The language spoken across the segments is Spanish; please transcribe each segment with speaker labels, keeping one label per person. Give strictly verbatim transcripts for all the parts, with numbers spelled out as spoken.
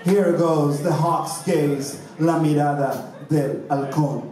Speaker 1: Here goes the hawk's gaze, la mirada del halcón.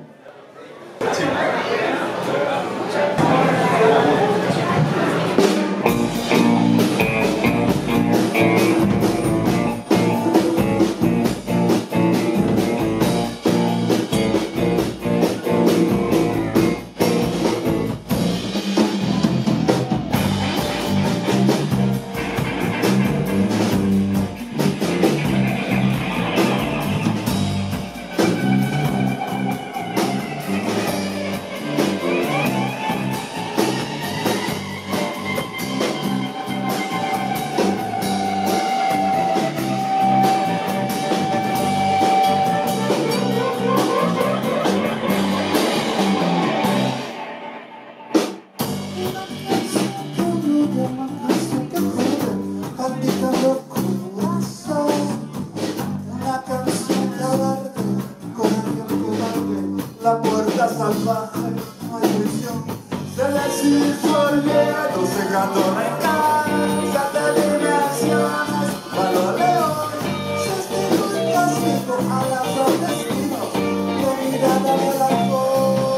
Speaker 1: La puerta salvaje, no hay prisión. Se deshizo el miedo, cegando recansas de dimensiones. Para león, se estiró el castigo a la destino. La mirada del halcón.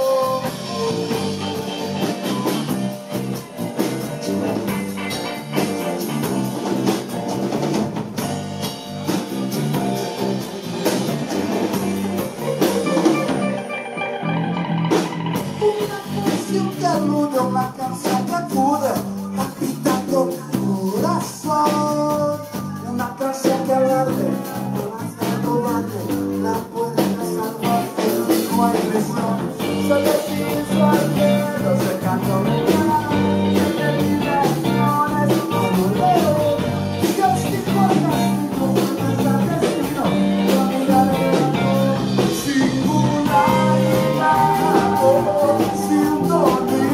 Speaker 1: Una canción que acude, palpitando el corazón. Una canción que alarde, basta cobarde, la puerta salvaje, no hay presión. Se deshizo al miedo, secando regalas, de dimensiones, como leo. Castigo al castigo, hasta el destino, la mirada del amor. Singularidad, sintonía.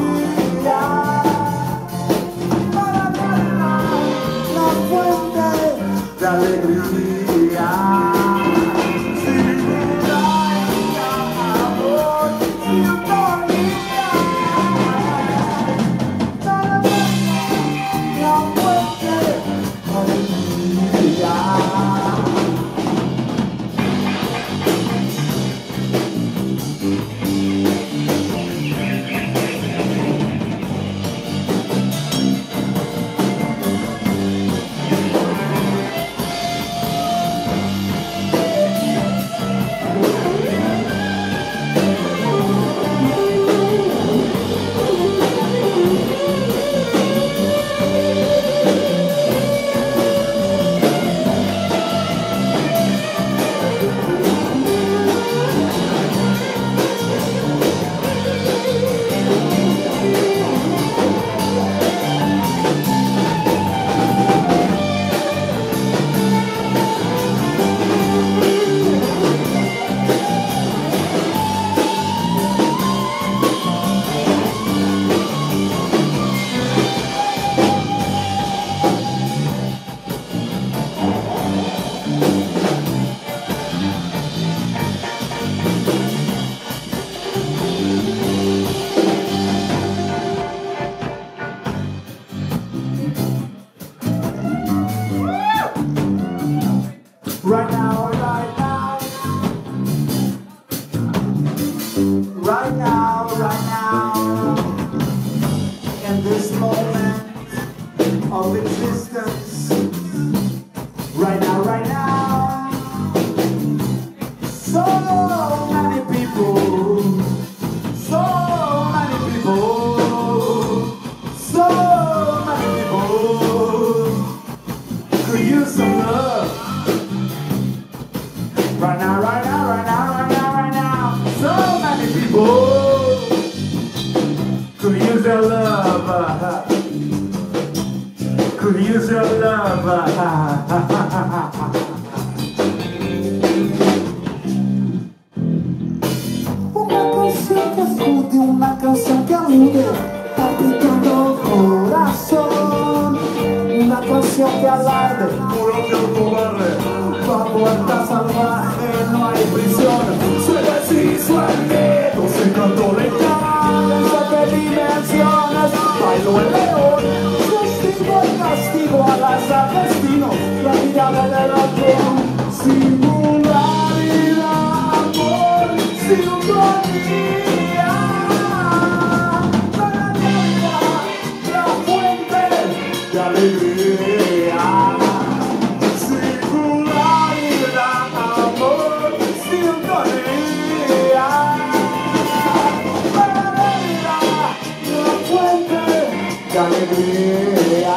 Speaker 1: De alegría, sin duda, amor, sintonía. La fuente, alegría. Right now, right now, right now, right now, in this moment of existence, right now, right now, so many people, so many people, so many people could use some love. alegría.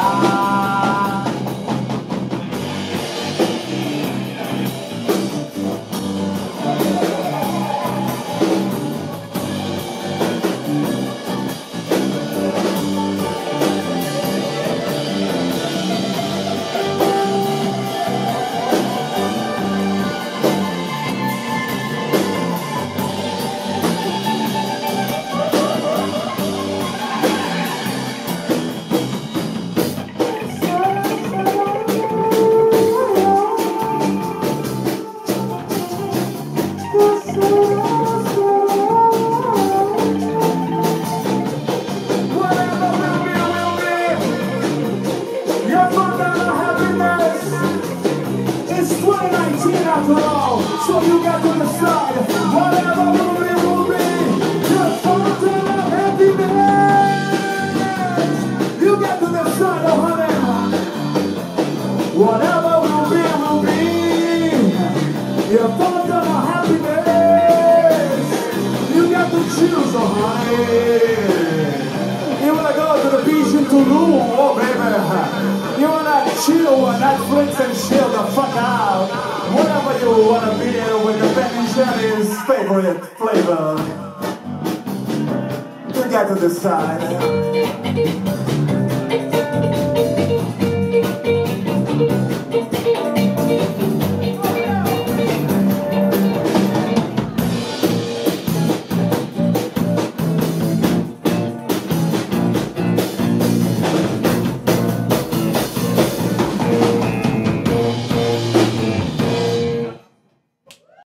Speaker 1: After all, so you got to decide. Whatever will be, will be. Just fountain of happiness. You got to decide, oh honey. Whatever will be, will be. Your fountain of happiness. You got to choose, oh honey. You wanna go to the beach in Tulum, oh baby. You wanna chill on Netflix and chill the fuck out. Whatever you wanna be with the Ben and Jerry's favorite flavor. You got to decide.